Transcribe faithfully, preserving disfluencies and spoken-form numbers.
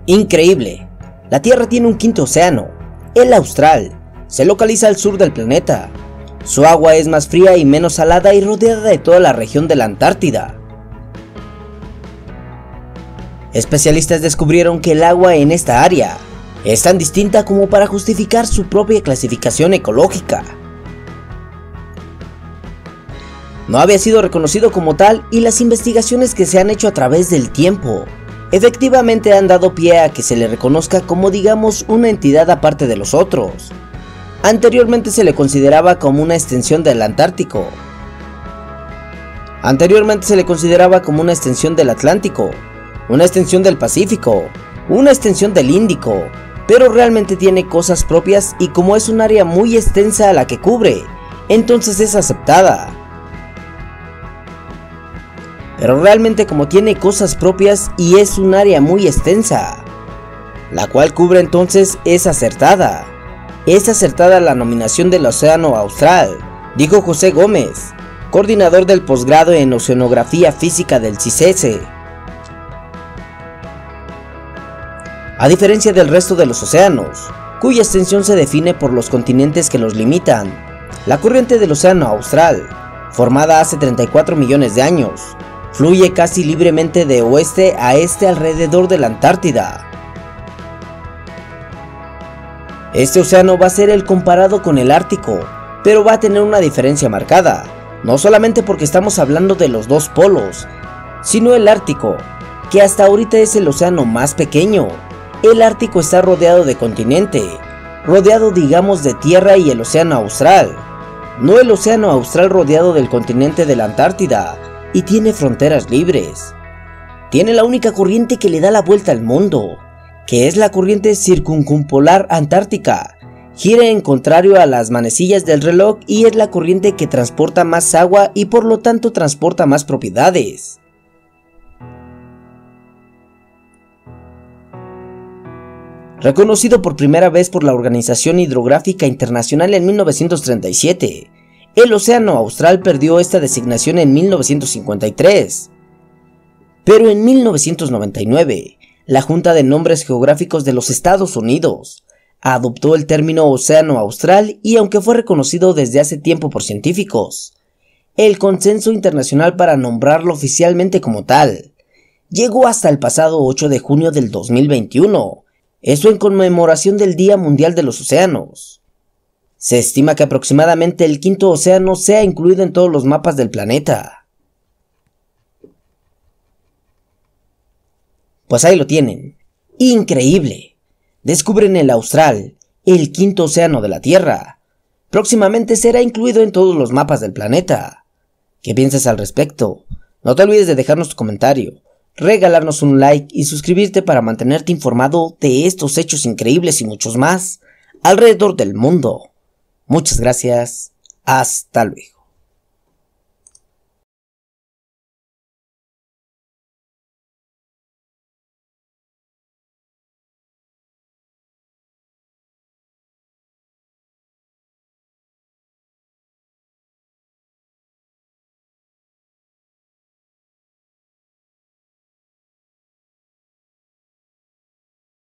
Increíble. La Tierra tiene un quinto océano, el austral. Se localiza al sur del planeta. Su agua es más fría y menos salada y rodeada de toda la región de la Antártida. Especialistas descubrieron que el agua en esta área es tan distinta como para justificar su propia clasificación ecológica. No había sido reconocido como tal y las investigaciones que se han hecho a través del tiempo efectivamente han dado pie a que se le reconozca como, digamos, una entidad aparte de los otros. Anteriormente se le consideraba como una extensión del Antártico. Anteriormente se le consideraba como una extensión del Atlántico, una extensión del Pacífico, una extensión del Índico, pero realmente tiene cosas propias y como es un área muy extensa a la que cubre, entonces es aceptada. Pero realmente como tiene cosas propias y es un área muy extensa, la cual cubre, entonces es acertada. Es acertada la nominación del Océano Austral, dijo José Gómez, coordinador del posgrado en Oceanografía Física del C I C E S E. A diferencia del resto de los océanos, cuya extensión se define por los continentes que los limitan, la corriente del Océano Austral, formada hace treinta y cuatro millones de años, fluye casi libremente de oeste a este alrededor de la Antártida. Este océano va a ser el comparado con el Ártico, pero va a tener una diferencia marcada, no solamente porque estamos hablando de los dos polos, sino el Ártico, que hasta ahorita es el océano más pequeño. El Ártico está rodeado de continente, rodeado digamos de tierra y el Océano Austral, no el Océano Austral rodeado del continente de la Antártida, y tiene fronteras libres. Tiene la única corriente que le da la vuelta al mundo, que es la corriente circunpolar antártica. Gira en contrario a las manecillas del reloj y es la corriente que transporta más agua y por lo tanto transporta más propiedades. Reconocido por primera vez por la Organización Hidrográfica Internacional en mil novecientos treinta y siete, el Océano Austral perdió esta designación en mil novecientos cincuenta y tres. Pero en mil novecientos noventa y nueve, la Junta de Nombres Geográficos de los Estados Unidos adoptó el término Océano Austral y aunque fue reconocido desde hace tiempo por científicos, el consenso internacional para nombrarlo oficialmente como tal llegó hasta el pasado ocho de junio del dos mil veintiuno, eso en conmemoración del Día Mundial de los Océanos. Se estima que aproximadamente el quinto océano sea incluido en todos los mapas del planeta. Pues ahí lo tienen. Increíble. Descubren el Austral, el quinto océano de la Tierra. Próximamente será incluido en todos los mapas del planeta. ¿Qué piensas al respecto? No te olvides de dejarnos tu comentario, regalarnos un like y suscribirte para mantenerte informado de estos hechos increíbles y muchos más alrededor del mundo. Muchas gracias. Hasta luego.